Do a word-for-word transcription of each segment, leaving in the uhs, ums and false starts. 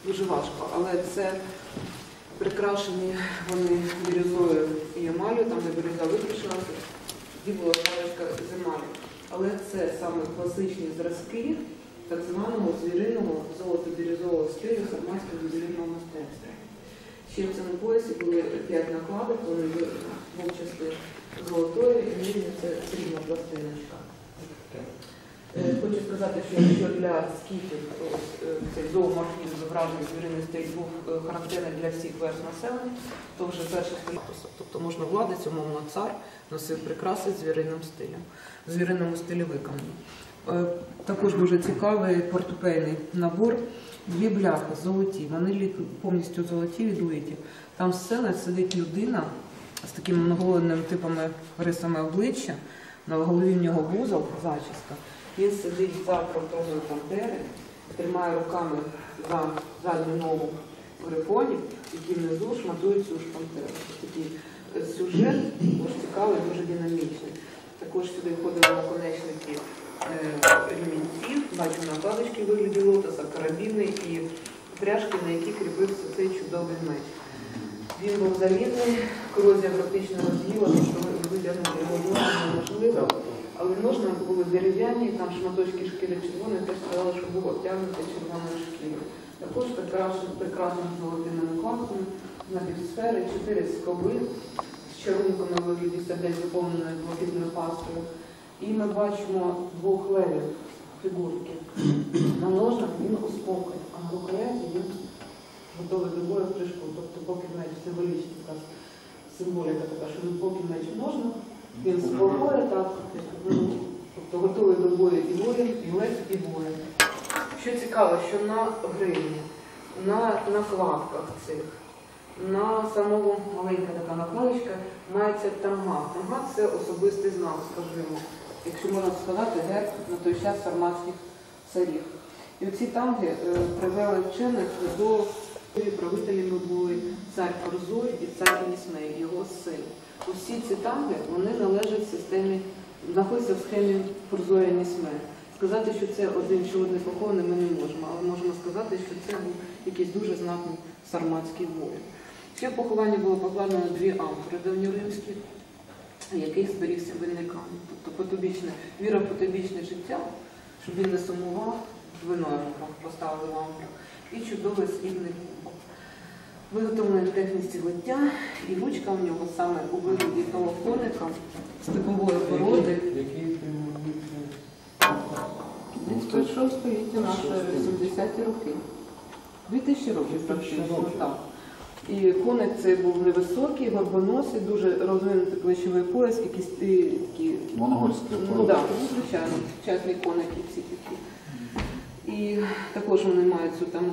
дуже важко, але це прикрашені вони бірюзою і емалю, там де бірюза виключилася, тоді була паличка з емалю. Але це саме класичні зразки так званого звіриного золото-бірюзового стилю сарматського ювелірного мистецтва. Ще в цьому поясі були п'ять накладок, вони був частини золотої, і нижня це срібна пластиночка. Хочу сказати, що якщо для скіфів цей зооморфізм зображений звіриний стиль був характерний для всіх верств населення, то вже перше століття, тобто можна владець, умовно цар, носив прикраси з звіриним стилем, в звіриному стилі виконані. Також дуже цікавий портупейний набор. Дві бляхи золоті, вони повністю золоті відлиті. Там з сцени сидить людина з такими многоголовними типами рисами обличчя, на голові в нього вузол, зачіска. Він сидить за фронтовою пантери, тримає руками за задню ногу грифонів, які внизу шматують цю ж пантеру. Такий сюжет дуже цікавий, дуже динамічний. Також сюди входили наконечники ремінців, бачу накладочки в вигляді лотоса, карабіни і пряжки, на які кріпився цей чудовий меч. Він був залізний, корозія практично роз'їла, тобто витягнути його ножна неможливо, але ножна були дерев'яні, там шматочки шкіри червоної, теж сказали, що був обтягнутий червоною шкірою. Також прекрасно золотими накладками, на півсфери, чотири скоби з чарунками в вигляді сердець заповненою блакитною пастою. І ми бачимо двох левів фігурки. На ножнах він у спокій, а на рукояті він готовий до бою в прыжку. Тобто поки меч символічна така символіка така, що він поки меч в ножнах, він спокоє, так, тобто готовий до бою і воїн, і лев, і воїн. Що цікаво, що на гривні, на накладках цих, на самому маленька така накладочка мається тамга. Тамга – це особистий знак, скажімо, якщо можна сказати, герб на той час сарматських царів. І оці тамги е, привели вчених до правителями були цар Фурзой і цар Енісмей, його син. Усі ці тамги, вони належать системі, знаходяться в схемі Фурзоя Енісмея. Сказати, що це один чоловік похований, ми не можемо, але можемо сказати, що це був якийсь дуже знатний сарматський воїн. Ще в похованні було покладено дві амфори давньоримські, яких зберігся винний камінь. Тобто потобічне, віра в потобічне життя, щоб він не сумував, виною поставили в амфору, і чудовий срібний кубок. Виготовлений в техніці лиття, і ручка в нього саме у вигляді того коника степової породи. тридцять першого століття, наше вісімдесяті роки. дві тисячі років практично, так. І коник цей був невисокий, горбоносий, дуже розвинутий плечовий пояс, якісь такі... Монгольські Ну породи. так, звичайно, сучасні коники всі такі. І також вони мають цю там...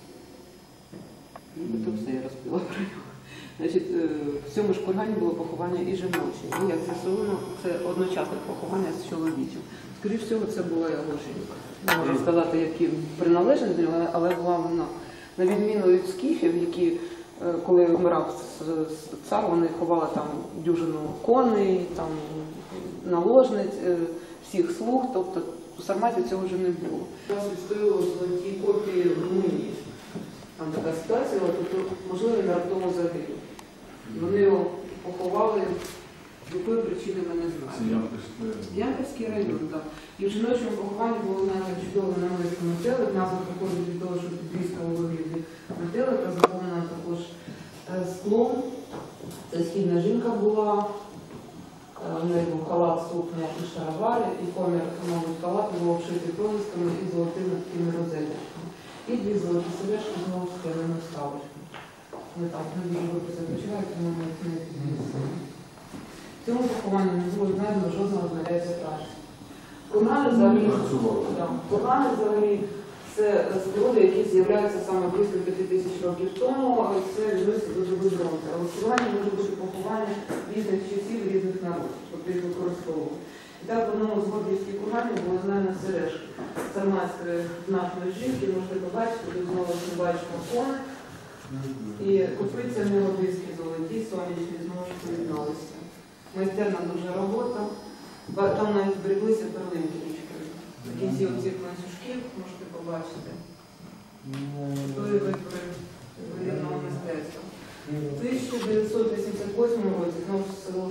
Нібито все я розпила про нього. Значить, в цьому ж кургані було поховання і жіноче. І як з'ясовано, це одночасне поховання з чоловічим. Скоріше всього, це була його жінка. Не можна сказати, які приналежність до нього, але була вона. На відміну від скіфів, які, коли вмирав цар, вони ховали там дюжину коней, там наложниць, всіх слуг, тобто у Сарматі цього вже не було. Нас відстоювали золоті копії Румунії. Там така ситуація, тобто, можливо, він раптово загинув. Вони його поховали, з якої причини ми не знаємо. Це Янківський район, так. І в жіночому похованні було навіть чудове намисто метелик, назва походить від того, що підвізка у вигляді метелика, заповнена також склом. Це східна жінка була, в неї був халат, сукня і шаровари, і комір, мабуть, халат був обшитий провісками і золотими такими розеточками. І дві золоті сережки знову з скляними вставочками. Вони там не дуже добре почувають, тому ми не підвісили. В цьому похованні не було знайдено жодного знаряддя праці. Кургани взагалі, кургани взагалі це споруди, які з'являються саме близько п'яти тисяч років тому, але це відноситься дуже визронки. Але в кургані може бути поховання різних часів, різних народів, тобто їх використовували. І так в одному з Гордіївських курганів було знайдено сережки сарматської знатної жінки, можете побачити, тут знову ми бачимо коник. І копиця мелодійські золоті, сонячні, знову ж поєдналися. Майстерна дуже робота. Там навіть збереглися перлинки річкові. В кінці оцих ланцюжків можете побачити.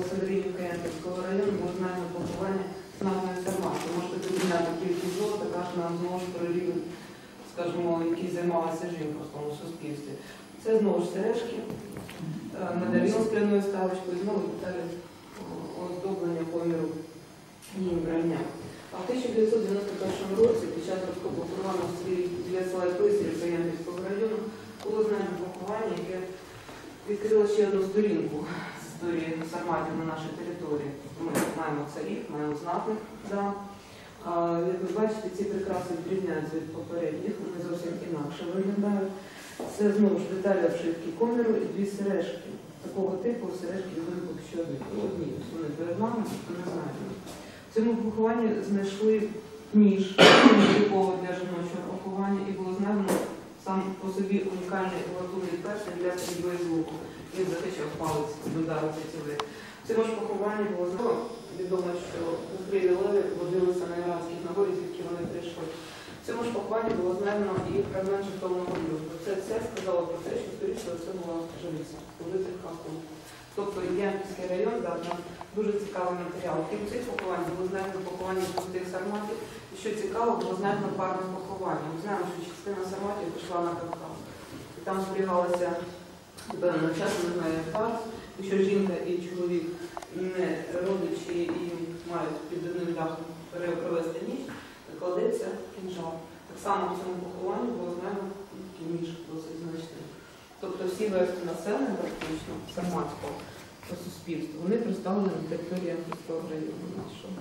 Северинівка Янківського району було знайдено поховання знатної Сармати. Можете приділяти кількість золота, каже нам знову ж про рівень, скажімо, який займалася жінка в тому суспільстві. Це знову ж сережки, медальйон з кляною ставочкою, знову деталі оздоблення коміру її вбрання. А в тисяча дев'ятсот дев'яносто першому році під час розкопу в селі біля села Писарів Янківського району було знайдено поховання, яке відкрило ще одну сторінку з історії сарматів на нашій території. Ми маємо царів, маємо знатних дам. Як ви бачите, ці прикраси відрізняються від попередніх, вони зовсім інакше виглядають. Це знову ж деталі обшивки коміру і дві сережки. Такого типу сережки відомо поки що одні. Вони перед нами, ніхто не знає. В цьому похованні знайшли ніж, типово для жіночого поховання, і було знайдено сам по собі унікальний латунний перстень для стрільби з луку. Він захищав палець від удару цілий. В цьому ж похованні було знайдено, відомо, що зустрілі леви водилися на іранських нагорі, звідки вони прийшли. В цьому ж похованні було знайдено і фрагмент жертовного блюда. Це все сказало про те, що, скоріше, це була живиця, служитель хаху. Тобто Янківський район дав нам дуже цікавий матеріал. Крім цих поховань було знайдено поховання простих сарматів. І що цікаво, було знайдено парне поховання. Ми знаємо, що частина сарматів пішла на Кавказ. І там зберігалося певно часу, не знаю, як зараз. Якщо жінка і чоловік не родичі і мають під одним дахом провести ніч, кладеться кінжал. Так само в цьому похованні було знайдено ніж досить значний. Тобто всі верстви населення, практично, сарматського суспільства, вони представлені на території Янківського району нашого.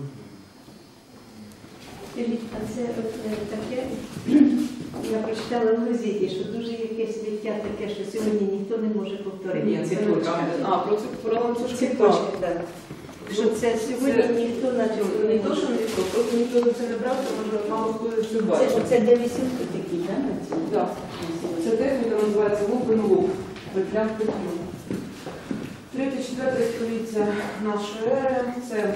Скажіть, а це от, е, таке, я прочитала в газеті, що дуже якесь сміття таке, що сьогодні ніхто не може повторити. Ні, це не правда. А, про це про ланцюжки, Цепочки, так. Що це сьогодні Це- ніхто начебто Не не то, може. що ніхто, просто ніхто за це не брав, тому що мало хто це Це, бачив. оце де висілки такі, так, на цьому? Так. Ця техніка називається лупин-луп, петлям петлю. Третє-четверте століття нашої ери – це е,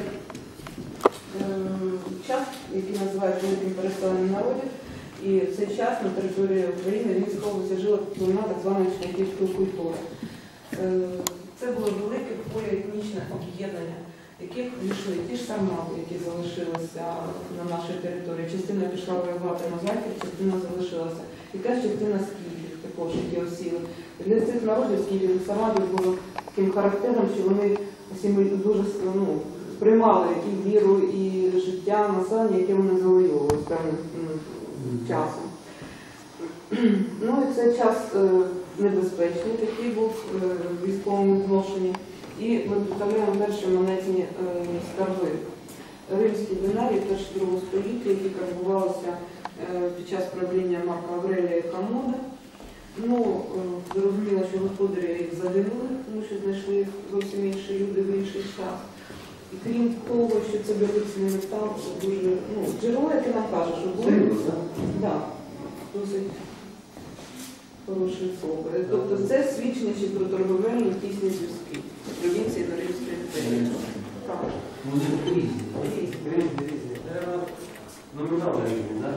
час, який називають великим переселенням народів. І в цей час на території України він сховувався жила племена так званої чернігівської культури. Е, це було велике поліетнічне об'єднання, яких війшли ті ж сармати, які залишилися на нашій території. Частина пішла воювати на захід, частина залишилася. Якась частина скіфів, також, які осіли. Для цих народів скіфів сарматів було таким характером, що вони всі дуже ну, сприймали і віру, і життя населення, яке вони завоювали з певним часом. Ну і це час е, небезпечний, такий був е, в військовому відношенні. І ми представляємо перші монетні е, скарби. Римські динарії першого століття, які карбувалися е, під час правління Марка Аврелія і Комода. Ну, е, зрозуміло, що господарі їх загинули, тому що знайшли їх зовсім інші люди в інший час. І крім того, що це дорогоцінний метал, дуже, ну, джерело, яке нам каже, що були, да, досить хороші особи. Тобто це свідчення ще про торговельні тісні зв'язки провінції до Римської імперії. Так. Вони різні. Різні, різні. Номінали різні, так?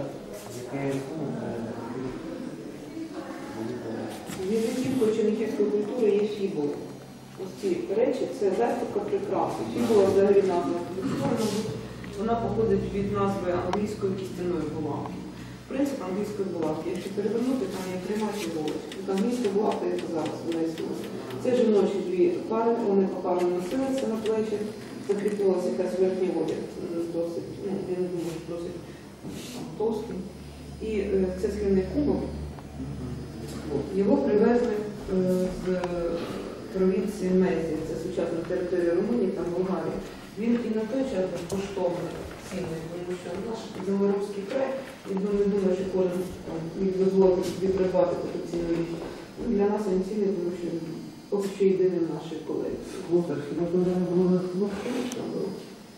Візитівкою чернігівської культури є фібули. Ось ці речі – це застібка прикраси. Фібула взагалі назва. Вона походить від назви англійської кістяної булавки. Принцип англійської булавки. Якщо перевернути, там є трьома фібулочки. Англійська булавка, як зараз вона існує. Це жіночі дві пари, вони попарно носилися на плечі, закріпилася якась верхній одяг, досить, ну, я не думаю, досить там, товстий. І е, це скляний кубок. Його привезли е, з провінції Мезія, це сучасна територія Румунії та Болгарії. Він і на той час був коштовний, цінний, тому що наш Білоруський край, я не думаю, що кожен там, міг дозволити собі придбати таку цінну річ. Ну, для нас він цінний, тому що поки що єдиний в нашій колекції. Хлопець, хіба то не було? Ну, звісно, було.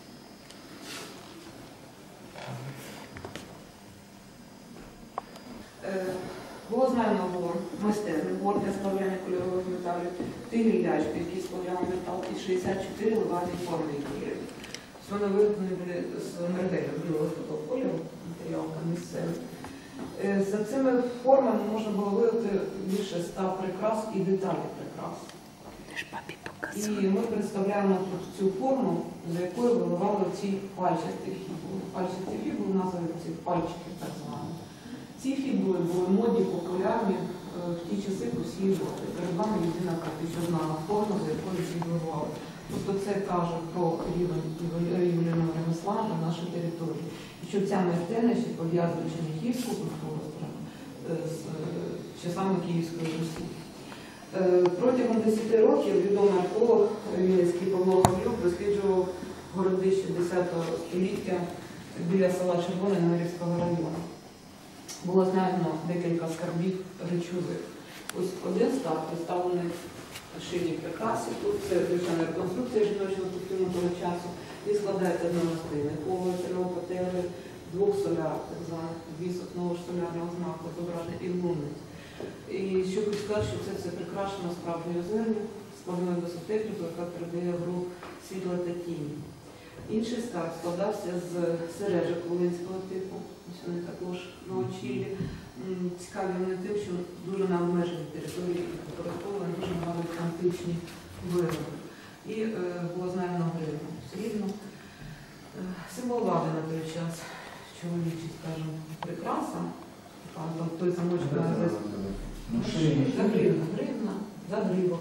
Е, Було знайдено було майстерний двор для сплавляння кольорових металів, три гілячки, які сплавляли метал, і шістдесят чотири ливарні форми, які є. Вони виготовлені були з мерделю, білого такого кольору, матеріалка місцевий. Е, За цими формами можна було виявити більше ста прикрас і деталей прикрас. Ж папі покажу. І ми представляємо тут цю форму, за якою виливали ці пальчасті фібули. Пальчасті фібули називають ці пальчики так звані. Ці фібули були модні, популярні е, в ті часи по всій Європі. Перед вами людина практично знала форму, за якою ці виливали. Тобто це каже про рівень ювелірного ремесла на нашій території. І що ця майстерність пов'язує чернігівську культуру з часами Київської Русі. Протягом десяти років відомий археолог Вінницький Павло Гаврюк досліджував городище десятого століття біля села Червоне Немирівського району. Було знайдено декілька скарбів речових. Ось один став представлений шийній прикрасі. Тут це звичайна реконструкція жіночого костюму того часу. Він складається з намистини, поводу, патери, двох соляр, так званих вісок нового ж солярного знаку, зображення і лунниць. І що хочу сказати, що це все прикрашено справжньою зерню, складною висотехнікою, яка передає гру світла та тіні. Інший скарб складався з сережок волинського типу, ось вони також на очілі. Цікаві вони тим, що дуже на обмеженій території використовували дуже багато античні вироби. І е, було знайдено гривну, срібну. Е, символ влади на той час, чоловічий, скажімо, прикраса. Той замочок називається за гривна, гривна, за гривок.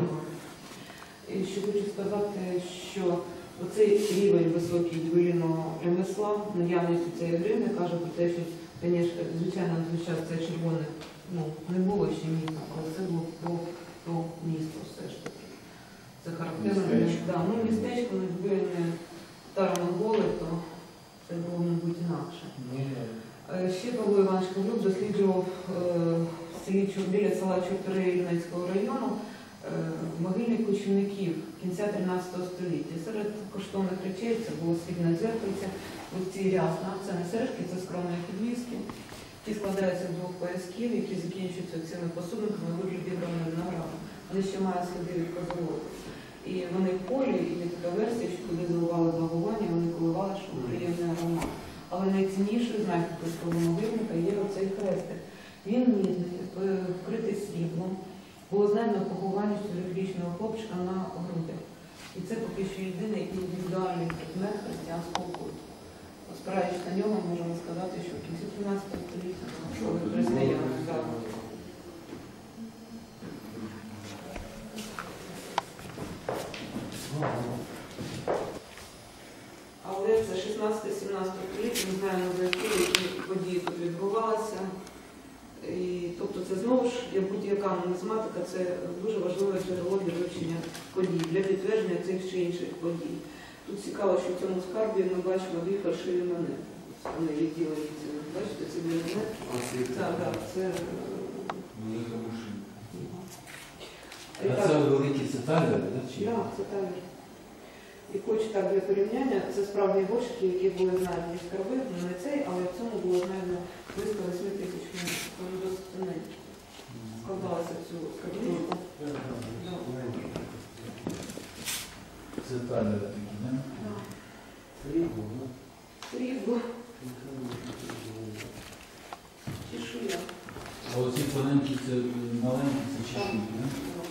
І що хочу сказати, що оцей рівень високий ювелірного ремесла, наявність цієї гривни, каже про те, що, звичайно, на той час це червоне ну, не було ще місто, але це було то, то місто все ж таки. Це характерно. Да, ну, містечко, якби не старомонголи, то це було, мабуть, інакше. Ще Павло Іванович Гаврюк досліджував в селі біля села Чортори Рівненського району могильні кочівників кінця тринадцятого століття. Серед коштовних речей це було срібне дзеркальце, ось ці рясна, це не сережки, це скромні підвіски. Ті складаються з двох поясків, які закінчуються цими посудниками у вигляді граною винограду. Вони ще мають сліди від козолоту. І вони в полі, і є така версія, що коли заливали благовання, вони коливали, що приємний аромат. Але найціннішою знахідкою того могильника є оцей хрестик. Він мідний, вкритий сріблом. Було знайдено поховання чотирирічного хлопчика на грудях. І це поки що єдиний індивідуальний предмет християнського культу. Спираючись на нього, можемо сказати, що в кінці тринадцятого століття християни здали. Але це шістнадцяте-сімнадцяте століття, ми знаємо, за які події тут відбувалися. І, тобто це знову ж, як будь-яка нумізматика, це дуже важливе джерело для вивчення подій, для підтвердження цих чи інших подій. Тут цікаво, що в цьому скарбі ми бачимо дві фальшиві монети. Вони відділені ці. Бачите, ці дві монети? Так, так, це... А це великі це талери, так? Так, це талери. І хоч так для порівняння, це справді горщики, які були знайдені в скарби, не цей, але в цьому було знайдено близько восьми тисяч монет. Вони досить тоненькі. Складалися в цю скарбничку. Це талери такі, не? Так. Срібло, ну? Срібло. Чешуя. А оці тоненькі, це маленькі, це чешуйки, не?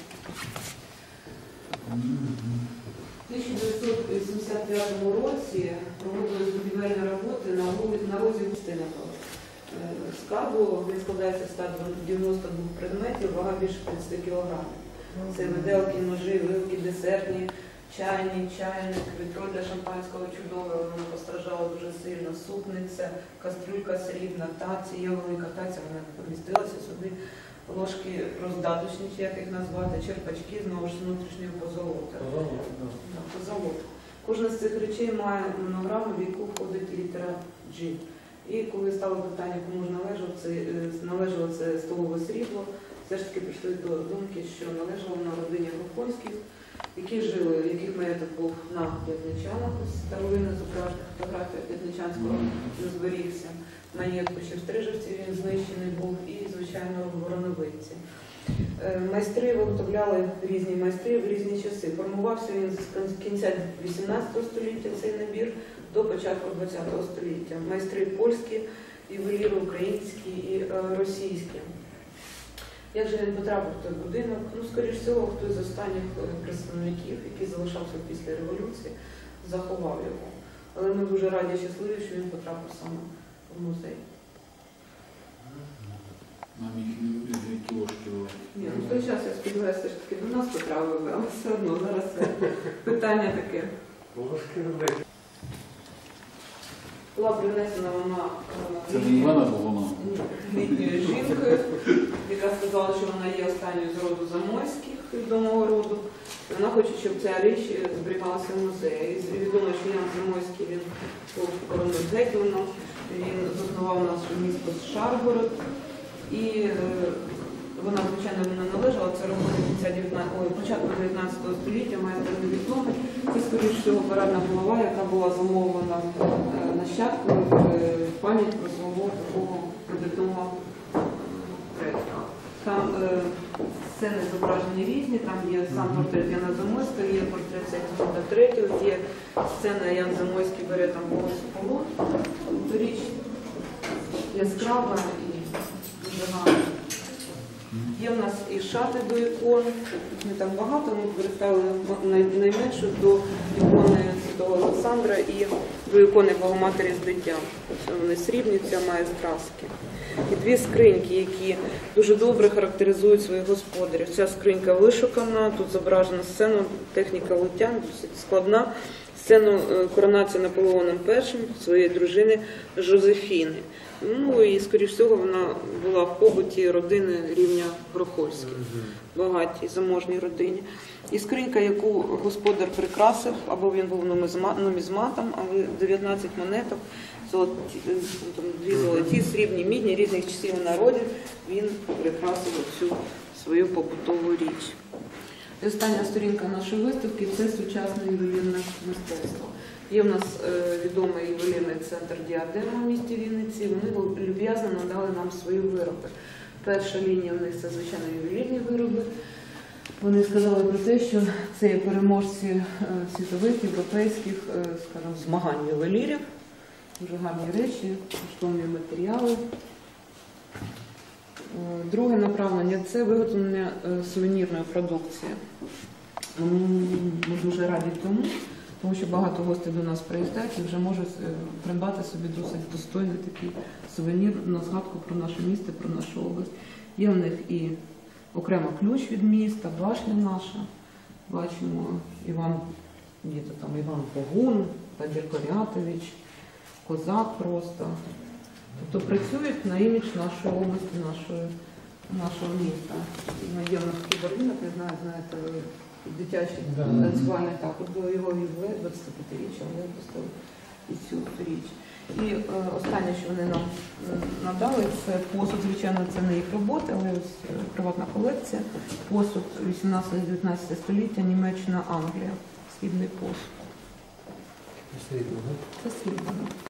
У тисяча дев'ятсот вісімдесят п'ятому році проводились будівельні роботи на, на розі Густинова. Скарбу він складається з ста дев'яноста двох предметів, вага більше тридцяти кілограмів. Це виделки, ножі, вилки, десертні, чайні, чайник, вітро для шампанського чудове, воно постраждало дуже сильно, супниця, кастрюлька срібна, таці, є велика таця, вона не помістилася сюди. Ложки роздаточні, чи як їх назвати, черпачки, знову ж внутрішнього позолота. Позолота. Кожна з цих речей має монограму, в яку входить літера G. І коли стало питання, кому ж належало це, належало це столове срібло, все ж таки прийшли до думки, що належало на родині Гопольських, які жили, яких маєток був на П'ятничанах, старовина зображена фотографія П'ятничанського не зберігся. Маєтку ще в Стрижівці він знищений був і, звичайно, в Вороновиці. Майстри виготовляли різні майстри в різні часи. Формувався він з кінця вісімнадцятого століття цей набір до початку двадцятого століття. Майстри польські, ювеліри українські і російські. Як же він потрапив в той будинок? Ну, скоріш всього, хтось з останніх е, представників, який залишався після революції, заховав його. Але ми дуже раді і щасливі, що він потрапив саме в музей. Нам їх і кілошки. Ні, ну, в той час, я сподіваюся, все ж таки до нас потрапили, але все одно зараз це питання таке. Була принесена вона е, Це не Івана, бо вона. літньою жінкою, яка сказала, що вона є останньою з роду Замойських, відомого роду. І вона хоче, щоб ця річ зберігалася в музеї. І відомо, що Ян Замойський, він був коронним гетьманом, він заснував наше місто Шаргород. І е, вона, звичайно, не належала, це роботи кінця дев'ятнадцятого, ой, початку дев'ятнадцятого століття, має невідомо. Це, скоріш всього, парадна голова, яка була замовлена е, нащадком е, пам'ять про свого такого видатного предка. Там е, сцени зображені різні, там є сам портрет Яна Замойського, є портрет Сигізмунда третього, є сцена Ян Замойський бере там голос полон. Річ яскрава і дуже гарна. Є в нас і шати до ікон, не так багато, ми представили найменшу до ікони Святого Олександра і до ікони Богоматері з дитям. Вони срібні, ця має зразки. І дві скриньки, які дуже добре характеризують своїх господарів. Ця скринька вишукана, тут зображена сцена, техніка лиття, досить складна. Сцену коронації Наполеоном першим своєї дружини Жозефіни. Ну і, скоріш всього, вона була в побуті родини рівня Грохольських, багатій, заможній родині. І скринька, яку господар прикрасив, або він був нумізматом, але дев'ятнадцять монеток, золоті, там, дві золоті, срібні, мідні, різних часів і народів, він прикрасив цю свою побутову річ. І остання сторінка нашої виставки – це сучасне ювелірне мистецтво. Є в нас е, відомий ювелірний центр «Діадема» в місті Вінниці. Вони люб'язно надали нам свої вироби. Перша лінія в них – це, звичайно, ювелірні вироби. Вони сказали про те, що це є переможці е, світових, європейських, е, скажімо, змагань ювелірів. Дуже гарні речі, коштовні матеріали. Друге направлення – це виготовлення сувенірної продукції. Ми дуже раді тому, тому що багато гостей до нас приїздять і вже можуть придбати собі досить достойний такий сувенір на згадку про наше місто, про нашу область. Є в них і окремо ключ від міста, башня наша. Бачимо Іван, діти там Іван Погун, Федір Корятович, козак просто. Тобто працюють на імідж нашої області, нашої, нашого міста. Є в нас такий будинок, не знаю, знаєте, дитячий танцювальний, так, от до його ювілею, двадцятип'ятиріччя, вони випустили і цю річ. І е, останнє, що вони нам надали, це посуд, звичайно, це не їх роботи, але ось е, приватна колекція. Посуд вісімнадцяте-дев'ятнадцяте століття, Німеччина, Англія. Срібний посуд. Це срібний.